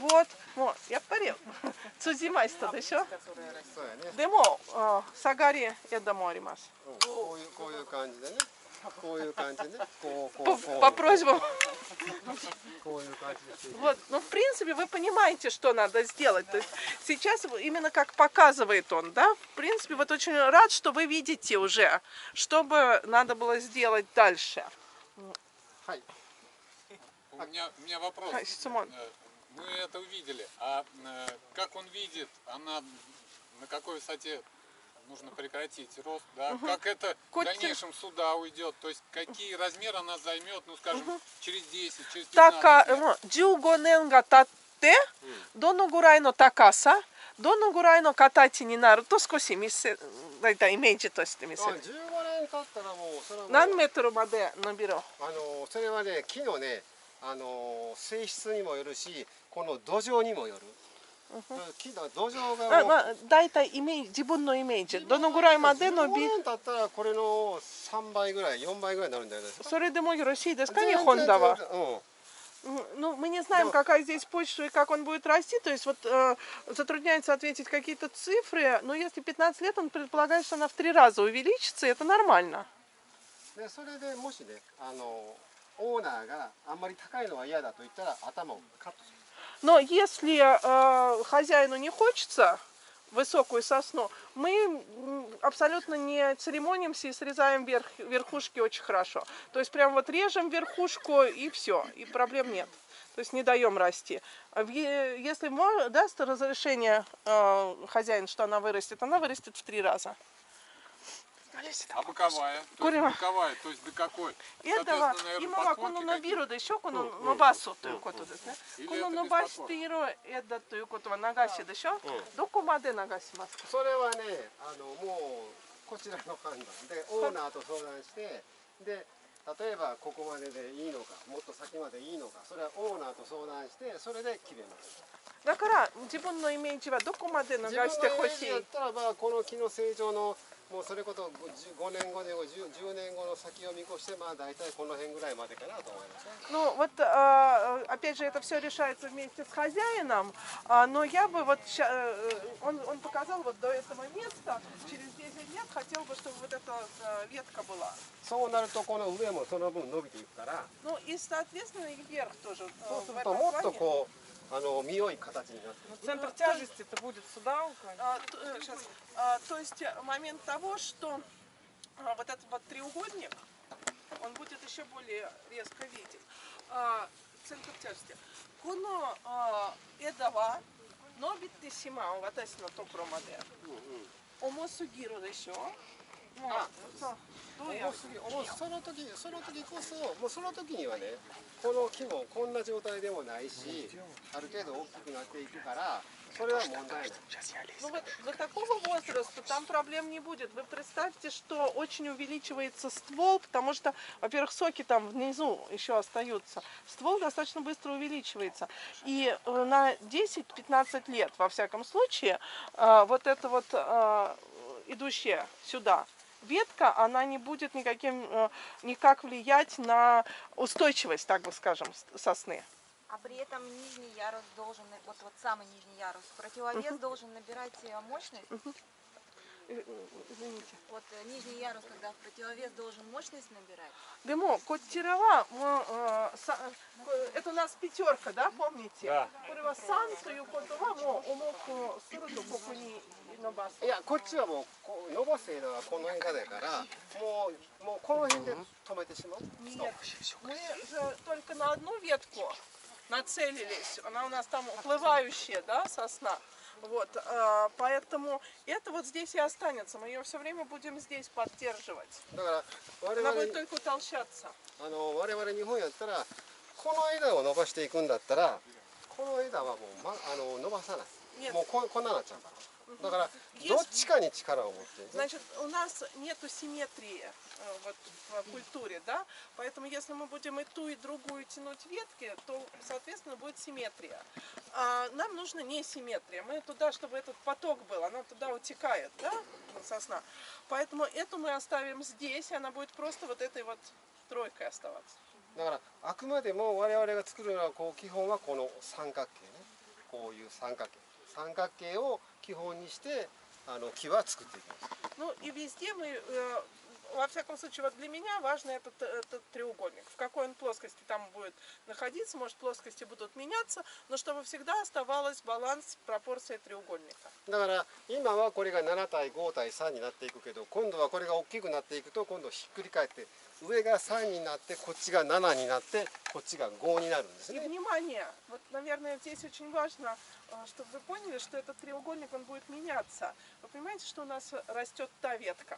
Speaker 2: Вот, вот, я парил. Цузимайста, да еще?
Speaker 5: Которые растут.
Speaker 3: そうやね。
Speaker 2: Демо, сагари, я домой римас.
Speaker 3: うんこういうこういう感じでね。こういう感じでね。こうこ
Speaker 2: По,
Speaker 3: うこう。
Speaker 2: по просьбам.
Speaker 3: こういう感じでしていく。
Speaker 2: Вот, ну, в принципе, вы понимаете, что надо сделать. То есть сейчас именно как показывает он, да? В принципе, вот очень рад, что вы видите уже, что бы надо было сделать дальше.
Speaker 3: はい。
Speaker 4: У меня, у меня вопрос.
Speaker 2: Ай, Симон.
Speaker 4: Э, Мы это увидели, а э, как он видит, она на какой высоте нужно прекратить рост, да? Как это в
Speaker 2: Котик.
Speaker 4: дальнейшем сюда уйдет, то есть какие размеры она займет, ну скажем, через десять, через
Speaker 2: た
Speaker 4: пятнадцать
Speaker 2: か、
Speaker 4: лет.
Speaker 2: もうじゅうごねんが経って、どのぐらいの高さ、どのぐらいの形になると少し見せ、だいたいイメージとして見せ
Speaker 3: あ
Speaker 2: る。
Speaker 3: じゅうごねん経ったらもうそれはもう
Speaker 2: 何メートルまで伸びる？
Speaker 3: あのそれはね木のねあの性質にもよるしこの土壌にもよる。木の土壌がもう
Speaker 2: あまあ、だいたいイメージ、自分のイメージ、どのぐらいまで伸び
Speaker 3: じゅうごねん経ったらこれのさんばいぐらいよんばいぐらいになるんじゃないですか。
Speaker 2: それでもよろしいですかね、ホンダは。
Speaker 3: うん。
Speaker 2: Ну, мы не знаем, какая здесь почва и как он будет расти, то есть вот э, затрудняется ответить какие-то цифры, но если пятнадцать лет, он предполагает, что она в три раза увеличится, и это нормально.
Speaker 3: でそれでもしねあのオーナーがあんまり高いのは嫌だと言ったら頭をカットする。
Speaker 2: Но если э, хозяину не хочется высокую сосну, мы м, абсолютно не церемонимся и срезаем верх, верхушки очень хорошо. То есть прям вот режем верхушку и все, и проблем нет. То есть не даем расти. В е- Если мо- даст разрешение э, хозяин, что она вырастет, она вырастет в три раза.
Speaker 4: А боковая? То есть
Speaker 2: Курима.
Speaker 4: боковая, то есть до какой?
Speaker 2: 枝は
Speaker 4: Соответственно, наверное,
Speaker 2: 今はこの
Speaker 4: подпорки
Speaker 2: 伸び
Speaker 4: какие?
Speaker 2: るでしょ、この伸ばすということですね。
Speaker 4: Или
Speaker 2: こ
Speaker 4: это
Speaker 2: の
Speaker 4: без
Speaker 2: 伸ば
Speaker 4: подпорок?
Speaker 2: している枝ということは流しでしょ。どこまで流しますか。
Speaker 3: それはねあのもうこちらの判断でオーナーと相談してで例えばここまででいいのかもっと先までいいのかそれはオーナーと相談してそれで決めます。
Speaker 2: だから自分のイメージはどこまで流
Speaker 3: 自分の
Speaker 2: してほしい。
Speaker 3: イメージやったらばこの木の成長のもうそれこそごねんごでじゅうねんごの先を見越してまあ大体この辺ぐらいまでかなと思いますね。
Speaker 2: Ну вот а, опять же это все решается вместе с хозяином, а, но я бы вот ща- э, он, он показал вот до этого места, через десять лет хотел бы, чтобы вот эта э, ветка была.
Speaker 3: そうなるとこの上もその分伸びていくから
Speaker 2: Ну и соответственно и вверх тоже. э,
Speaker 3: そうす
Speaker 2: в
Speaker 3: ると
Speaker 2: этом
Speaker 3: もっと
Speaker 2: плане.
Speaker 3: こうあの見よい形になってくる。
Speaker 5: Центр тяжести это будет сюда уклониться.
Speaker 2: А, то, э, щас. А, то есть э, момент того, что а, вот этот вот треугольник, он будет еще более резко виден. А, центр тяжести. このあ枝は伸びてしまう私のところまで重すぎるでしょ。もうそうどうや
Speaker 3: 重すぎ重すその時その時こそもうその時にはねこの木もこんな状態でもないしある程度大きくなっていくからそれは問題ない。
Speaker 2: Ну вот до такого возраста там проблем не будет. Вы представьте, что очень увеличивается ствол, потому что, во-первых, соки там внизу еще остаются. Ствол достаточно быстро увеличивается. И э, на десять-пятнадцать лет, во всяком случае, э, вот эта вот э, идущая сюда ветка, она не будет никаким, э, никак влиять на устойчивость, так бы скажем, с- сосны.
Speaker 6: А при этом нижний ярус должен, вот, вот самый нижний ярус, противовес должен набирать э, мощность.
Speaker 2: Э, Извините.
Speaker 6: Вот э, нижний ярус, когда в противовес должен мощность набирать.
Speaker 2: Демо, Коттерова, мы, э, са- э, это у нас пятерка, да, помните?
Speaker 1: Да.
Speaker 2: Корева Сан, тоいうことはもう重くするとここに伸ばす。
Speaker 3: いやこっちはもうこう伸ばす枝はこの枝だからもうもうこの辺で止めてしまう。
Speaker 2: Нет, мы же только на одну ветку нацелились. Она у нас там уплывающая, да, сосна. Вот, э, поэтому это вот здесь и останется. Мы ее все время будем здесь поддерживать.
Speaker 3: だから我
Speaker 2: Она
Speaker 3: 々
Speaker 2: будет только утолщаться.
Speaker 3: あの我々日本やったらこの枝を伸ばしていくんだったらこの枝はもう、ま、あの伸ばさない
Speaker 2: Нет.
Speaker 3: もうここんななっちゃうからだからどっちかに力を持って、ね、
Speaker 2: Значит, у нас нету симметрии э, вот, в культуре, да, поэтому если мы будем и ту, и другую тянуть ветки, то, соответственно, будет симметрия. А нам нужна не симметрия, мы туда, чтобы этот поток был, она туда утекает, да, сосна. Поэтому эту мы оставим здесь, и она будет просто вот этой вот тройкой оставаться.
Speaker 3: だからあくまでも我々が作るのはこう基本はこの三角形ねこういう三角形三角形を基本にしてあの木は作っていきます。
Speaker 2: Ну и везде мы, э, во всяком случае, вот для меня важно этот, этот треугольник. В какой он плоскости там будет находиться, может плоскости будут меняться, но чтобы всегда оставалась баланс, пропорция треугольника.
Speaker 3: だから今はこれがなな対ご対さんになっていくけど、今度はこれが大きくなっていくと今度ひっくり返って上がさんになってこっちがななになってこっちがごになるんです
Speaker 2: И
Speaker 3: ね。
Speaker 2: внимание, вот, наверное, здесь очень важно, э, чтобы вы поняли, что этот треугольник, он будет меняться. Вы понимаете, что у нас растет та ветка,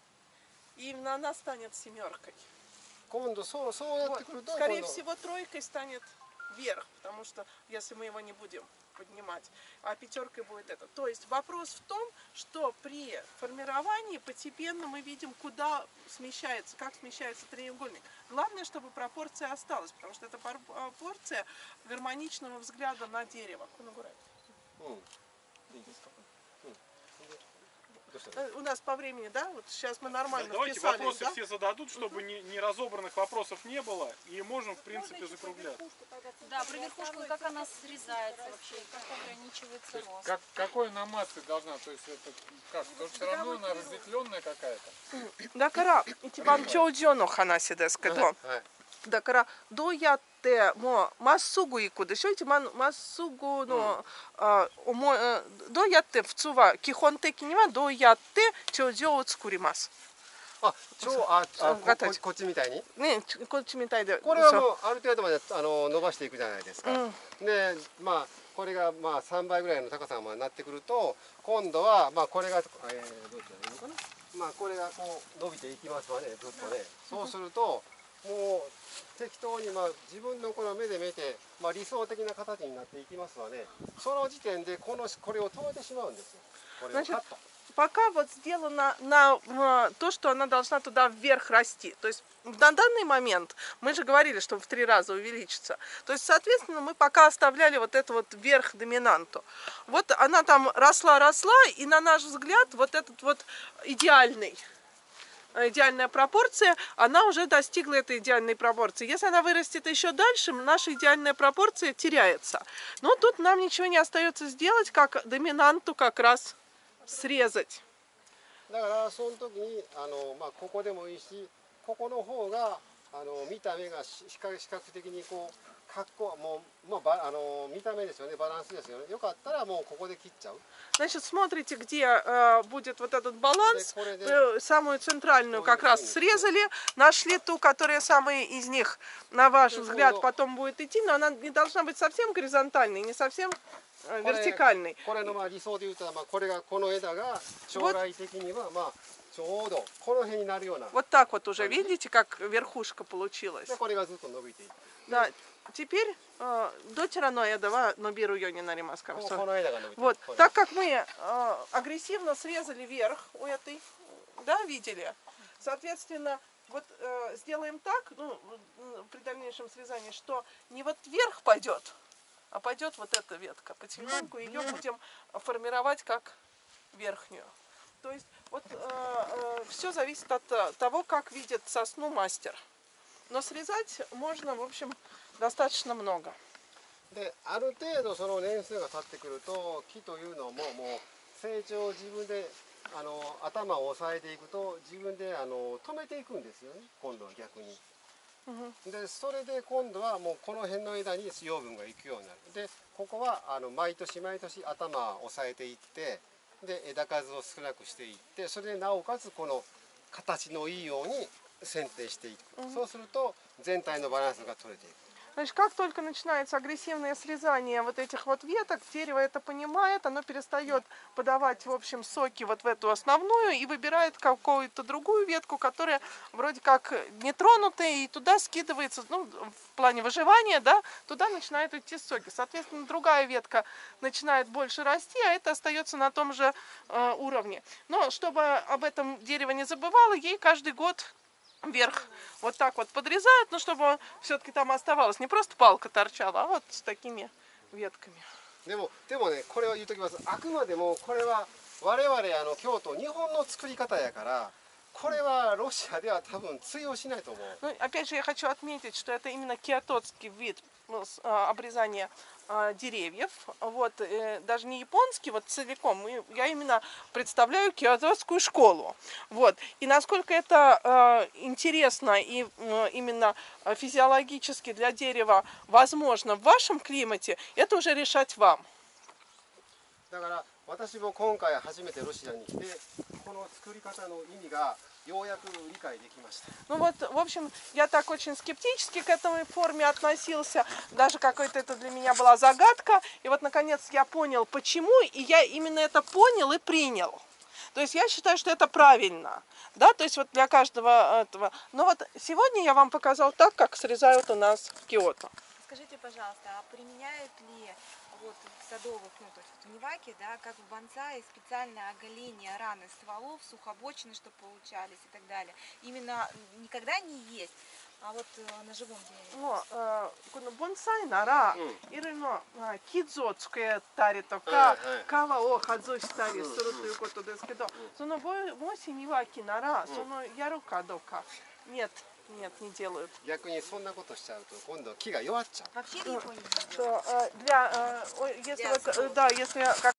Speaker 2: и именно она станет семеркой.
Speaker 3: 今度そうそうなっ
Speaker 2: Вот,
Speaker 3: てくると
Speaker 2: скорее
Speaker 3: 今度
Speaker 2: всего, тройкой станет вверх, потому что если мы его не будем поднимать, а пятеркой будет это. То есть вопрос в том, что при формировании постепенно мы видим, куда смещается, как смещается треугольник. Главное, чтобы пропорция осталась, потому что это пропорция гармоничного взгляда на дерево.
Speaker 3: うんいいですか。うんどうしたの？
Speaker 2: Э, У нас по времени, да? Вот сейчас мы нормально
Speaker 1: Давайте
Speaker 2: вписались,
Speaker 1: вопросы
Speaker 2: да?
Speaker 1: все зададут, чтобы не, не разобранных вопросов не было, и можем, в принципе, закругляться.
Speaker 6: Да, про верхушку, как она срезается вообще, как ограничивается рост.
Speaker 4: Как, какой она массы должна? То есть это как? То все равно она разветвленная какая-то.
Speaker 2: だから一番頂上の話ですけど、
Speaker 3: はい。
Speaker 2: だからどうやってもうまっすぐ行くでしょ、一番まっすぐの、あ思いあどうやって普通は基本的にはどうやって頂上を作ります。
Speaker 3: あ、超ああここ
Speaker 2: 形
Speaker 3: こっちみたいに。
Speaker 2: ね、こっちみたいで。
Speaker 3: これはもうある程度まであの伸ばしていくじゃないですか。
Speaker 2: うん
Speaker 3: で、まあこれがまあさんばいぐらいの高さまでなってくると、今度はまあこれが、えー、どうしたらいいのかな。まあこれがこう伸びていきますわね、ずっとね。そうするともう適当にまあ自分のこの目で見て、まあ理想的な形になっていきますわね。その時点でこのこれを止めてしまうんですよ。これをカット。
Speaker 2: Пока вот сделано на, на то, что она должна туда вверх расти. То есть на данный момент мы же говорили, что в три раза увеличится. То есть, соответственно, мы пока оставляли вот эту вот вверх доминанту. Вот она там росла-росла, и на наш взгляд вот этот вот идеальный, идеальная пропорция, она уже достигла этой идеальной пропорции. Если она вырастет еще дальше, наша идеальная пропорция теряется. Но тут нам ничего не остается сделать, как доминанту как раз срезать.
Speaker 3: だからその時にあのまあここでもいいし、ここの方があの見た目がし比較比較的にこう格好もうまあばあの見た目ですよね、バランスですよね。よかったらもうここで切っちゃう。
Speaker 2: Значит, смотрите, где э, будет вот этот баланс.
Speaker 3: Да, коли-
Speaker 2: Э, самую центральную как раз срезали, нашли ту, которая самая из них, на ваш
Speaker 3: Да,
Speaker 2: взгляд,
Speaker 3: ну,
Speaker 2: потом будет идти, но она не должна быть совсем горизонтальной, не совсем э, вертикальной.
Speaker 3: これのまあ理想で言うとまあこれがこの枝が将来的にはまあちょうどこの辺になるような。
Speaker 2: Вот так вот уже, видите, как верхушка получилась.
Speaker 3: でこれがずっと伸びていく。
Speaker 2: Да, теперь э, до тираноэда нобиру йо не наримаска.
Speaker 3: ここの枝が伸びていく。
Speaker 2: Вот,
Speaker 3: これ
Speaker 2: так как мы э, агрессивно срезали верх у этой, да, видели, соответственно, вот э, сделаем так, ну, э, при дальнейшем срезании, что не вот вверх пойдет, а пойдет вот эта ветка. Потихоньку ее будем формировать как верхнюю. То есть вот э, э, все зависит от э, того, как видит сосну мастер. Но срезать можно, в общем, достаточно много.
Speaker 3: である程度その年数が経ってくると木というのももう成長を自分であの頭を押さえていくと自分であの止めていくんですよね、今度は逆に。でそれで今度はもうこの辺の枝に養分がいくようになる。でここはあの毎年毎年頭を押さえていってで枝数を少なくしていってそれでなおかつこの形のいいように剪定していく。そうすると全体のバランスが取れていく。
Speaker 2: Значит, как только начинается агрессивное срезание вот этих вот веток, дерево это понимает, оно перестает подавать, в общем, соки вот в эту основную и выбирает какую-то другую ветку, которая вроде как нетронутая, и туда скидывается, ну, в плане выживания, да, туда начинают идти соки. Соответственно, другая ветка начинает больше расти, а это остается на том же э, уровне. Но чтобы об этом дерево не забывало, ей каждый год вверх вот так вот подрезают, но чтобы все-таки там оставалось, не просто палка торчала, а вот с такими ветками.
Speaker 3: でもでもねこれは言うときます。あくまでもこれは我々あの京都日本の作り方やからこれはロシアでは多分通用しないと思う。
Speaker 2: Ну, опять же, я хочу отметить, что это именно киототский вид ну, с- а, обрезания а, деревьев, вот, э, даже не японский, вот целиком, мы- я именно представляю киотскую школу, вот, и насколько это э, интересно и э, именно э, физиологически для дерева возможно в вашем климате, это уже решать вам.
Speaker 3: だから私も今回初めてロシアに来てこの作り方の意味がようやく理解できました。
Speaker 2: Ну вот, в общем, я так очень скептически к этой форме относился, даже какой-то это для меня была загадка, и вот наконец я понял почему, и я именно это понял и принял. То есть я считаю, что это правильно, да, то есть вот для каждого этого. Но вот сегодня я вам показал так, как срезают у нас в Киото.
Speaker 6: Скажите, пожалуйста, а применяют ли вот в садовых, ну то есть в ниваке, да, как в бонсае, специальное оголение раны стволов, сухобочины, чтобы получались и так далее? Именно никогда не есть, а вот э, на живом дереве.
Speaker 2: もう、あーこの盆栽なら、
Speaker 3: う
Speaker 2: いろいろなあ傷をつけたりと
Speaker 3: は
Speaker 2: か、
Speaker 3: いはい
Speaker 2: 皮を外したりするということですけど、そのぼもし庭木なら、そのやるかどうか、нет, нет, не делают.
Speaker 3: 逆にそんなことしちゃうと今度木が弱っちゃう。
Speaker 6: Вообще в Японии не делают.
Speaker 2: Что, э, для, э, ой, если
Speaker 6: Для
Speaker 2: вот, э,
Speaker 6: садов.
Speaker 2: да, если как